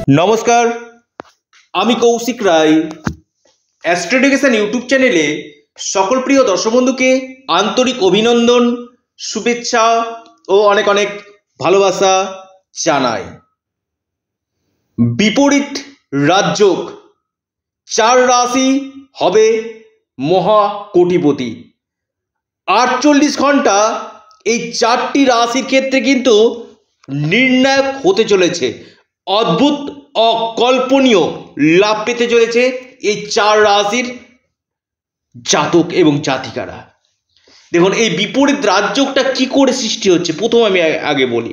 নমস্কার, আমি Kaushik Roy. Astro education YouTube চ্যানেলে সকল প্রিয় দর্শক বন্ধুকে আন্তরিক অভিনন্দন, শুভেচ্ছা ও অনেক অনেক ভালোবাসা জানাই। বিপরীত রাজযোগ, 4 রাশি হবে মহা কোটিপতি। 48 ঘন্টা এই 4টি রাশির ক্ষেত্রে কিন্তু নির্ণায়ক হতে চলেছে। অদ্ভুত অকল্পনীয় লাভ পেতে চলেছে এই 4 রাশির জাতক এবং জাতিকারা। দেখুন, এই বিপরীত রাজযোগটা কি করে সৃষ্টি হচ্ছে প্রথম আমি আগে বলি।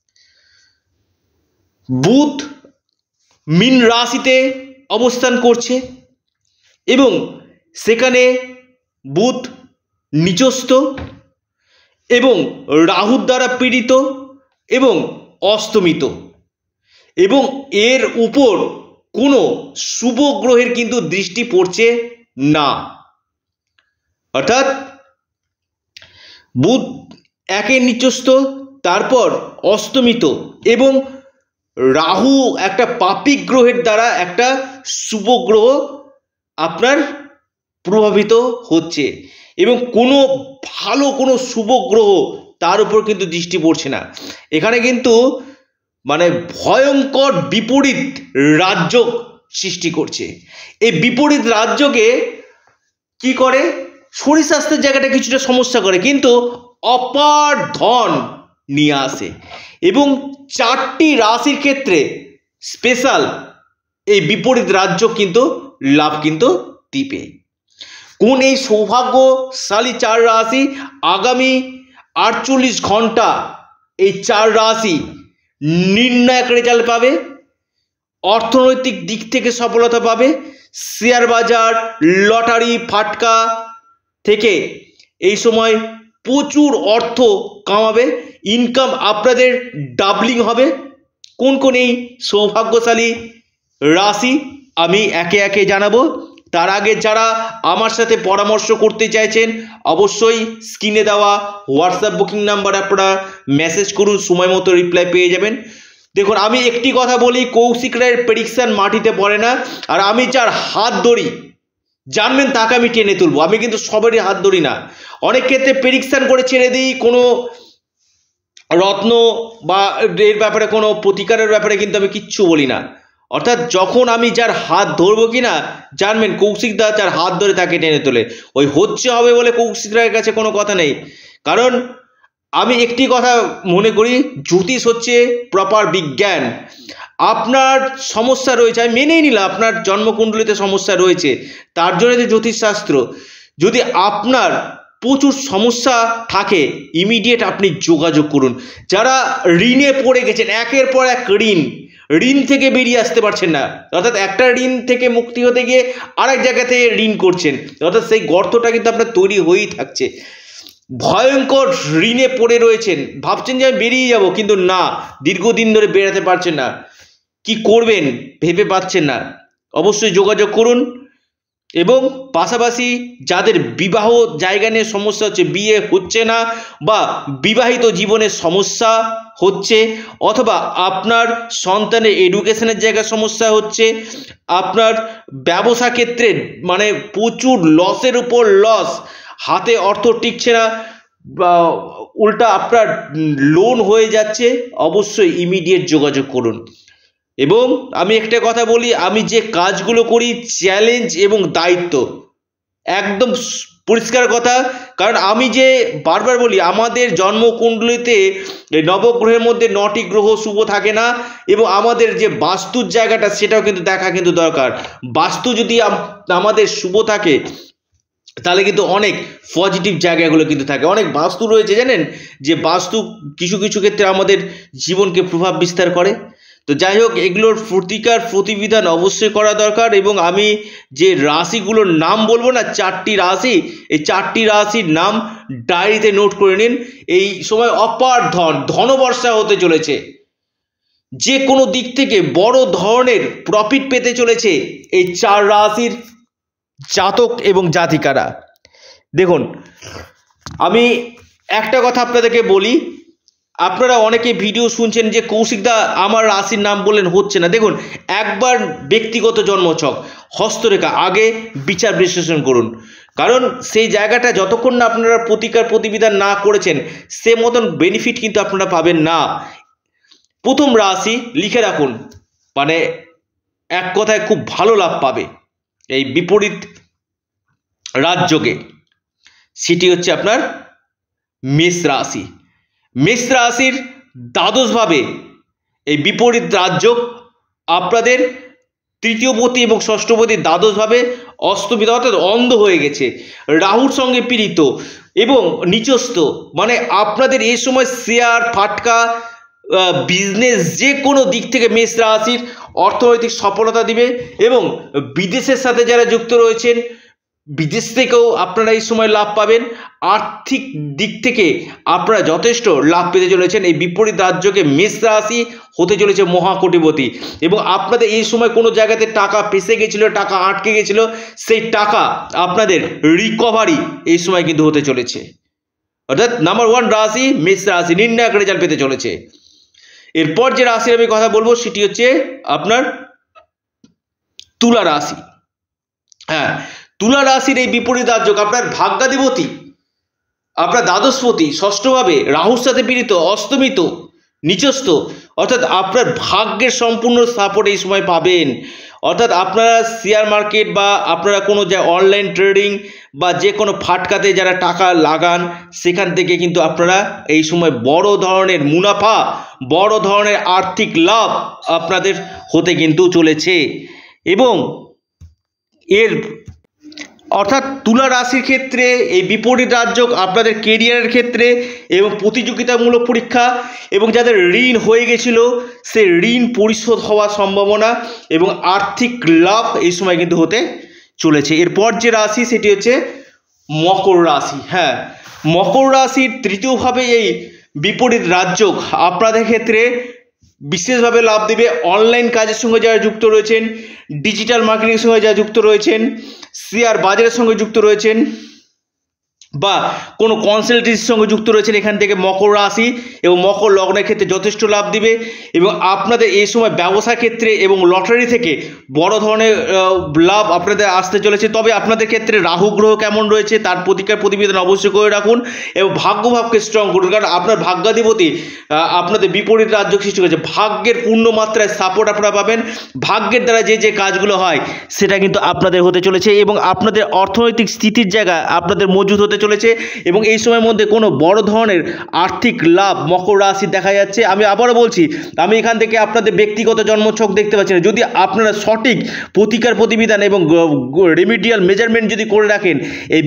বুধ মীন রাশিতে অবস্থান করছে এবং সেখানে বুধ নিচস্থ এবং রাহুর দ্বারা পীড়িত এবং অস্তমিত, এবং এর উপর কোনো শুভ গ্রহের কিন্তু দৃষ্টি পড়ছে না। অর্থাৎ বুধ একে নিচস্থ, তারপর অস্তমিত, এবং রাহু একটা পাপিক গ্রহের দ্বারা একটা শুভ গ্রহ আপনার প্রভাবিত হচ্ছে, এবং কোনো ভালো কোনো শুভ গ্রহ তার উপর কিন্তু দৃষ্টি পড়ছে না। এখানে কিন্তু মানে ভয়ঙ্কর বিপরীত রাজযোগ সৃষ্টি করছে। এই বিপরীত রাজযোগে কি করে, শরীর স্বাস্থ্যের জায়গাটা কিছুটা সমস্যা করে, কিন্তু অপার ধন নিয়ে আসে। এবং 4টি রাশির ক্ষেত্রে স্পেশাল এই বিপরীত রাজযোগ কিন্তু লাভ কিন্তু দিবে। কোন এই সৌভাগ্যশালী 4 রাশি আগামী 48 ঘন্টা এই 4 রাশি নির্ণায়ক রেজাল্ট পাবে, অর্থনৈতিক দিক থেকে সফলতা পাবে, শেয়ার বাজার, লটারি, ফাটকা থেকে এই সময় প্রচুর অর্থ কামাবে, ইনকাম আপনাদের ডাবলিং হবে। কোন কোন এই সৌভাগ্যশালী রাশি আমি একে একে জানাবো। তার আগে যারা আমার সাথে পরামর্শ করতে চাইছেন অবশ্যই স্ক্রিনে দেওয়া হোয়াটসঅ্যাপ বুকিং নাম্বার আপনারা মেসেজ করুন, সময় মতো রিপ্লাই পেয়ে যাবেন। দেখুন, আমি একটি কথা বলি, কৌশিক রায়ের প্রেডিকশন মাটিতে পড়ে না। আর আমি যার হাত ধরি জানবেন তাকে আমি টেনে তুলবো, আমি কিন্তু সবারই হাত ধরি না। অনেক ক্ষেত্রে প্রেডিকশন করে ছেড়ে দিই, কোনো রত্ন বা এর ব্যাপারে কোনো প্রতিকারের ব্যাপারে কিন্তু আমি কিচ্ছু বলি না। অর্থাৎ যখন আমি যার হাত ধরবো কিনা জানবেন কৌশিক দা যার হাত ধরে তাকে টেনে তোলে। ওই হচ্ছে হবে বলে কৌশিক রায়ের কাছে কোনো কথা নেই। কারণ আমি একটি কথা মনে করি, জ্যোতিষ হচ্ছে প্রপার বিজ্ঞান। আপনার সমস্যা রয়েছে, আমি মেনেই নিলাম আপনার জন্মকুণ্ডলিতে সমস্যা রয়েছে, তার জন্য যে জ্যোতিষশাস্ত্র। যদি আপনার প্রচুর সমস্যা থাকে ইমিডিয়েট আপনি যোগাযোগ করুন। যারা ঋণে পড়ে গেছেন, একের পর এক ঋণ থেকে বেরিয়ে আসতে পারছেন না, অর্থাৎ একটা ঋণ থেকে মুক্তি হতে গিয়ে আরেক জায়গাতে ঋণ করছেন, অর্থাৎ সেই গর্তটা কিন্তু আপনার তৈরি হয়েই থাকছে। ভয়ঙ্কর ঋণে পড়ে রয়েছেন, ভাবছেন যে আমি বেরিয়ে যাব, কিন্তু না, দীর্ঘদিন ধরে বেরাতে পারছেন না, কি করবেন ভেবে পাচ্ছেন না, অবশ্যই যোগাযোগ করুন। এবং পাশাপাশি যাদের বিবাহ জায়গা নিয়ে সমস্যা হচ্ছে, বিয়ে হচ্ছে না বা বিবাহিত জীবনের সমস্যা হচ্ছে, অথবা আপনার সন্তানের এডুকেশনের জায়গায় সমস্যা হচ্ছে, আপনার ব্যবসা ক্ষেত্রে মানে প্রচুর লসের উপর লস, হাতে অর্থ টিকছে না বা উল্টা আপনার লোন হয়ে যাচ্ছে, অবশ্যই ইমিডিয়েট যোগাযোগ করুন। এবং আমি একটা কথা বলি, আমি যে কাজগুলো করি চ্যালেঞ্জ এবং দায়িত্ব, একদম পরিষ্কার কথা। কারণ আমি যে বারবার বলি, আমাদের জন্মকুণ্ডলিতে নবগ্রহের মধ্যে 9টি গ্রহ শুভ থাকে না, এবং আমাদের যে বাস্তুর জায়গাটা সেটাও কিন্তু দেখা কিন্তু দরকার। বাস্তু যদি আমাদের শুভ থাকে তাহলে কিন্তু অনেক পজিটিভ জায়গাগুলো কিন্তু থাকে। অনেক বাস্তু রয়েছে জানেন, যে বাস্তু কিছু কিছু ক্ষেত্রে আমাদের জীবনকে প্রভাব বিস্তার করে। তো যাই হোক, এগুলোর প্রতিকার প্রতিবিধান অবশ্যই করা দরকার। এবং আমি যে রাশিগুলোর নাম বলবো না, 4টি রাশি, এই 4টি রাশির নাম ডায়েরিতে নোট করে নিন। এই সময় অপার ধনবর্ষা হতে চলেছে, যে কোনো দিক থেকে বড় ধরনের প্রফিট পেতে চলেছে এই 4 রাশির জাতক এবং জাতিকারা। দেখুন, আমি একটা কথা আপনাদেরকে বলি, আপনারা অনেকে ভিডিও শুনছেন যে কৌশিকদা আমার রাশির নাম বললেন, হচ্ছে না। দেখুন, একবার ব্যক্তিগত জন্মছক হস্তরেখা আগে বিচার বিশ্লেষণ করুন, কারণ সেই জায়গাটা যতক্ষণ না আপনারা প্রতিকার প্রতিবিধান না করেছেন সে মতন বেনিফিট কিন্তু আপনারা পাবেন না। প্রথম রাশি লিখে রাখুন, মানে এক কথায় খুব ভালো লাভ পাবে এই বিপরীত রাজযোগে, সেটি হচ্ছে আপনার মেষ রাশি। মেষ রাশির দ্বাদশভাবে এই বিপরীত রাজযোগ আপনাদের তৃতীয়পতি এবং ষষ্ঠপতি দ্বাদশভাবে অস্তমিত অর্থাৎ অন্ধ হয়ে গেছে, রাহুর সঙ্গে পীড়িত এবং নিচস্থ। মানে আপনাদের এই সময় শেয়ার ফাটকা বিজনেস যে কোনো দিক থেকে মেষ রাশির অর্থনৈতিক সফলতা দিবে এবং বিদেশের সাথে যারা যুক্ত রয়েছেন বিদেশ থেকেও আপনারা এই সময় লাভ পাবেন। আর্থিক দিক থেকে আপনারা যথেষ্ট লাভ পেতে চলেছেন। এই বিপরীত রাজযোগে মেষ রাশি হতে চলেছে মহাকোটিপতি এবং আপনাদের এই সময় কোনো জায়গাতে টাকা ফেসে গেছিলো, টাকা আটকে গেছিলো, সেই টাকা আপনাদের রিকভারি এই সময় কিন্তু হতে চলেছে। অর্থাৎ নাম্বার 1 রাশি মেষ রাশি নির্ণায়ক রেজাল্ট পেতে চলেছে। এরপর যে রাশির আমি কথা বলবো সেটি হচ্ছে আপনার তুলা রাশি। হ্যাঁ, তুলা রাশির এই বিপরীত রাজযোগ আপনার ভাগ্যাধিপতি, আপনার দ্বাদশপতি ষষ্ঠভাবে রাহুর সাথে পীড়িত, অস্তমিত, নিচস্থ, অর্থাৎ আপনার ভাগ্যের সম্পূর্ণ সাপোর্ট এই সময় পাবেন। অর্থাৎ আপনারা শেয়ার মার্কেট বা আপনারা কোনো যা অনলাইন ট্রেডিং বা যে কোনো ফাটকাতে যারা টাকা লাগান সেখান থেকে কিন্তু আপনারা এই সময় বড় ধরনের মুনাফা, বড় ধরনের আর্থিক লাভ আপনাদের হতে কিন্তু চলেছে। এবং এর অর্থাৎ তুলা রাশির ক্ষেত্রে এই বিপরীত রাজযোগ আপনাদের কেরিয়ারের ক্ষেত্রে এবং প্রতিযোগিতামূলক পরীক্ষা এবং যাদের ঋণ হয়ে গেছিল সে ঋণ পরিশোধ হওয়ার সম্ভাবনা এবং আর্থিক লাভ এই সময় কিন্তু হতে চলেছে। এরপর যে রাশি সেটি হচ্ছে মকর রাশি। হ্যাঁ, মকর রাশির তৃতীয়ভাবে এই বিপরীত রাজযোগ আপনাদের ক্ষেত্রে বিশেষভাবে লাভ দেবে। অনলাইন কাজের সঙ্গে যারা যুক্ত রয়েছেন, ডিজিটাল মার্কেটিংয়ের সঙ্গে যারা যুক্ত রয়েছেন, শেয়ার বাজারের সঙ্গে যুক্ত রয়েছেন বা কোনো কনসালটেন্সির সঙ্গে যুক্ত রয়েছেন, এখান থেকে মকর রাশি এবং মকর লগ্নের ক্ষেত্রে যথেষ্ট লাভ দিবে। এবং আপনাদের এই সময় ব্যবসা ক্ষেত্রে এবং লটারি থেকে বড় ধরনের লাভ আপনাদের আসতে চলেছে। তবে আপনাদের ক্ষেত্রে রাহু গ্রহ কেমন রয়েছে তার প্রতিকার প্রতিবেদন অবশ্যই করে রাখুন এবং ভাগ্যভাবকে স্ট্রং করুন, কারণ আপনার ভাগ্যাধিপতি আপনাদের বিপরীত রাজযোগ সৃষ্টি করেছে। ভাগ্যের পূর্ণ মাত্রায় সাপোর্ট আপনারা পাবেন। ভাগ্যের দ্বারা যে যে কাজগুলো হয় সেটা কিন্তু আপনাদের হতে চলেছে এবং আপনাদের অর্থনৈতিক স্থিতির জায়গা আপনাদের মজুত হতে চলেছে এবং এই সময়ের মধ্যে কোনো বড় ধরনের আর্থিক লাভ মকর রাশি দেখা যাচ্ছে। আমি আবারও বলছি, আমি এখান থেকে আপনাদের ব্যক্তিগত জন্মছক দেখতে পাচ্ছি না। যদি আপনারা সঠিক প্রতিকার প্রতিবিধান এবং রেমিডিয়াল মেজারমেন্ট যদি করে রাখেন, এই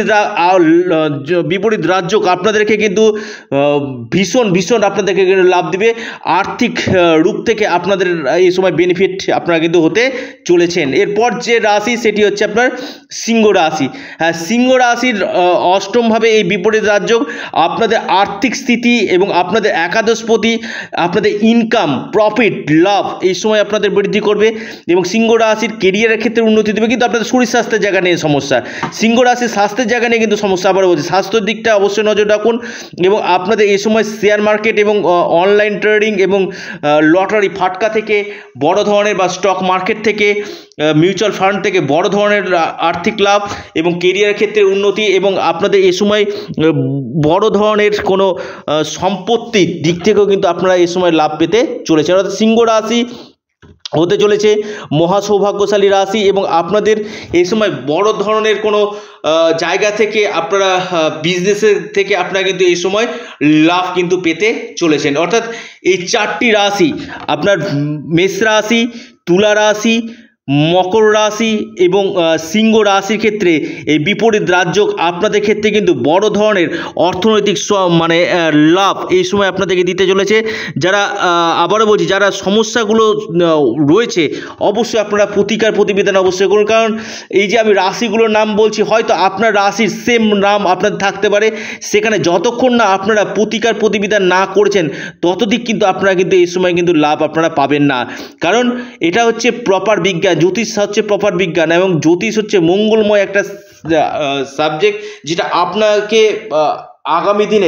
বিপরীত রাজযোগ আপনাদেরকে কিন্তু ভীষণ ভীষণ আপনাদেরকে লাভ দিবে। আর্থিক রূপ থেকে আপনাদের এই সময় বেনিফিট আপনারা কিন্তু হতে চলেছেন। এরপর যে রাশি সেটি হচ্ছে আপনার সিংহ রাশি। হ্যাঁ, সিংহ রাশির অষ্টমভাবে এই বিপরীত রাজযোগ আপনাদের আর্থিক স্থিতি এবং আপনাদের একাদশপতি আপনাদের ইনকাম, প্রফিট, লাভ এই সময় আপনাদের বৃদ্ধি করবে এবং সিংহ রাশির কেরিয়ারের ক্ষেত্রে উন্নতি দেবে। কিন্তু আপনাদের শরীর স্বাস্থ্যের জায়গা নিয়ে সমস্যা, সিংহ রাশির স্বাস্থ্যের জায়গা নিয়ে কিন্তু সমস্যা। আবার বলছি, স্বাস্থ্যের দিকটা অবশ্যই নজর রাখুন এবং আপনাদের এই সময় শেয়ার মার্কেট এবং অনলাইন ট্রেডিং এবং লটারি ফাটকা থেকে বড় ধরনের বা স্টক মার্কেট থেকে মিউচুয়াল ফান্ড থেকে বড় ধরনের আর্থিক লাভ এবং কেরিয়ারের ক্ষেত্রে উন্নতি এবং আপনাদের এই সময় বড় ধরনের কোনো সম্পত্তির দিক থেকেও কিন্তু আপনারা এই সময় লাভ পেতে চলেছে। অর্থাৎ সিংহ রাশি হতে চলেছে মহা সৌভাগ্যশালী রাশি এবং আপনাদের এই সময় বড় ধরনের কোনো জায়গা থেকে আপনারা বিজনেসের থেকে আপনারা কিন্তু এই সময় লাভ কিন্তু পেতে চলেছেন। অর্থাৎ এই 4টি রাশি আপনার মেষ রাশি, তুলা রাশি, মকর রাশি এবং সিংহ রাশির ক্ষেত্রে এই বিপরীত রাজযোগ আপনাদের ক্ষেত্রে কিন্তু বড় ধরনের অর্থনৈতিক মানে লাভ এই সময় আপনাদেরকে দিতে চলেছে। যারা আবারও বলছি, যারা সমস্যাগুলো রয়েছে অবশ্যই আপনারা প্রতিকার প্রতিবিধান অবশ্যই করুন, কারণ এই যে আমি রাশিগুলোর নাম বলছি হয়তো আপনার রাশির সেম নাম আপনাদের থাকতে পারে, সেখানে যতক্ষণ না আপনারা প্রতিকার প্রতিবিধান না করেছেন ততদিক কিন্তু আপনারা কিন্তু এই সময় কিন্তু লাভ আপনারা পাবেন না। কারণ এটা হচ্ছে প্রপার বিজ্ঞান, জ্যোতিষ হচ্ছে প্রপার বিজ্ঞান এবং জ্যোতিষ হচ্ছে মঙ্গলময় একটা সাবজেক্ট যেটা আপনাকে আগামী দিনের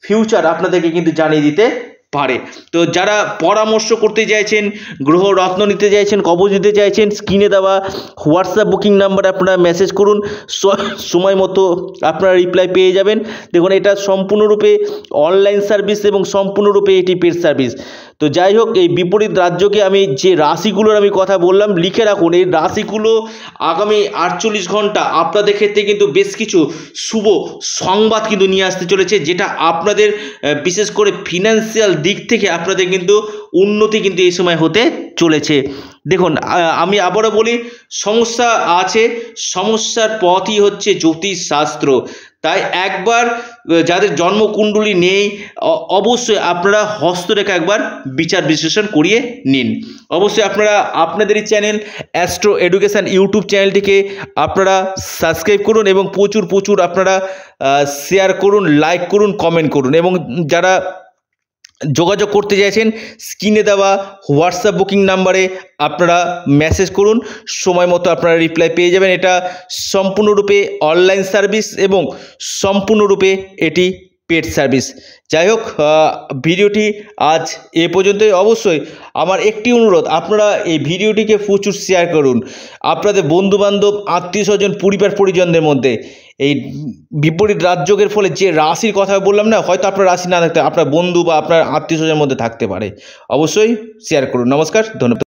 ফিউচার আপনাদেরকে কিন্তু জানিয়ে দিতে পারে। তো যারা পরামর্শ করতে চাইছেন, গ্রহ রত্ন নিতে চাইছেন, কবচ নিতে চাইছেন, স্ক্রিনে দেওয়া হোয়াটসঅ্যাপ বুকিং নাম্বারে আপনারা মেসেজ করুন, সময় মতো আপনারা রিপ্লাই পেয়ে যাবেন। দেখুন, এটা সম্পূর্ণরূপে অনলাইন সার্ভিস এবং সম্পূর্ণরূপে এটি পেড সার্ভিস। তো যাই হোক, এই বিপরীত রাজ্যকে আমি যে রাশিগুলোর আমি কথা বললাম লিখে রাখুন। এই রাশিগুলো আগামী 48 ঘন্টা আপনাদের ক্ষেত্রে কিন্তু বেশ কিছু শুভ সংবাদ কিন্তু নিয়ে আসতে চলেছে, যেটা আপনাদের বিশেষ করে ফিনান্সিয়াল দিক থেকে আপনাদের কিন্তু উন্নতি কিন্তু এই সময় হতে চলেছে। দেখুন, আমি আবারও বলি, সমস্যা আছে, সমস্যার পথই হচ্ছে জ্যোতিষশাস্ত্র। তাই একবার যাদের জন্মকুণ্ডলী নেই, অবশ্যই আপনারা হস্তরেখা একবার বিচার বিশ্লেষণ করিয়ে নিন। অবশ্যই আপনারা আপনাদেরই চ্যানেল অ্যাস্ট্রো এডুকেশান ইউটিউব চ্যানেলটিকে আপনারা সাবস্ক্রাইব করুন এবং প্রচুর আপনারা শেয়ার করুন, লাইক করুন, কমেন্ট করুন। এবং যারা যোগাযোগ করতে চাইছেন, স্ক্রিনে দেওয়া হোয়াটসঅ্যাপ বুকিং নাম্বারে আপনারা মেসেজ করুন, সময় মতো আপনারা রিপ্লাই পেয়ে যাবেন। এটা সম্পূর্ণরূপে অনলাইন সার্ভিস এবং সম্পূর্ণরূপে এটি পেড সার্ভিস। যাই হোক, ভিডিওটি আজ এ পর্যন্তই। অবশ্যই আমার একটি অনুরোধ, আপনারা এই ভিডিওটিকে প্রচুর শেয়ার করুন আপনাদের বন্ধুবান্ধব, আত্মীয় স্বজন, পরিবার পরিজনদের মধ্যে। এই বিপরীত রাজযোগের ফলে যে রাশির কথা বললাম না, হয়তো আপনার রাশি না থাকতে আপনার বন্ধু বা আপনার আত্মীয় স্বজনের মধ্যে থাকতে পারে। অবশ্যই শেয়ার করুন। নমস্কার, ধন্যবাদ।